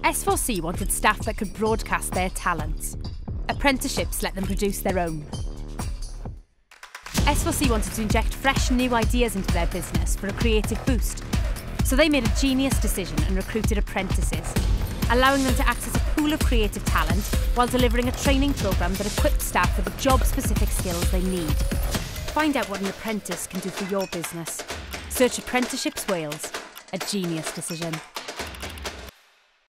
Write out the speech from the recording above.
S4C wanted staff that could broadcast their talents. Apprenticeships let them produce their own. S4C wanted to inject fresh new ideas into their business for a creative boost. So they made a genius decision and recruited apprentices, allowing them to access a pool of creative talent while delivering a training programme that equipped staff with the job-specific skills they need. Find out what an apprentice can do for your business. Search Apprenticeships Wales, a genius decision.